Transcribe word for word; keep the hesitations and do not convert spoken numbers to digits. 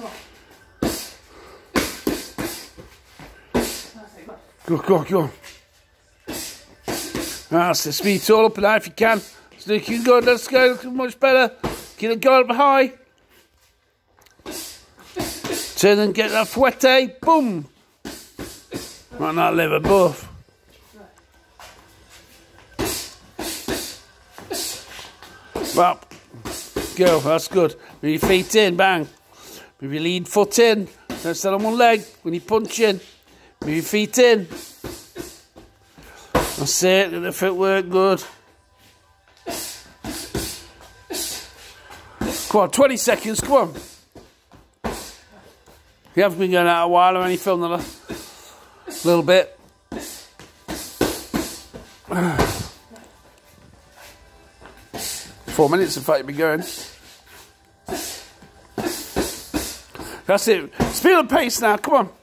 Go, go, go. That's the speed all up and out if you can. It's looking good. Let's go. Looking much better. Get it going up high. Turn and get that fouette. Boom. Right, that liver buff. Well, go. That's good. Move your feet in. Bang. Move your lead foot in. Don't stand on one leg when you punch in. Move your feet in. That's it. Let the footwork good. Come on, twenty seconds. Come on. You haven't been going out a while. I've only filmed a little bit. Four minutes, in fact, you'll be going. That's it. Speed and pace now. Come on.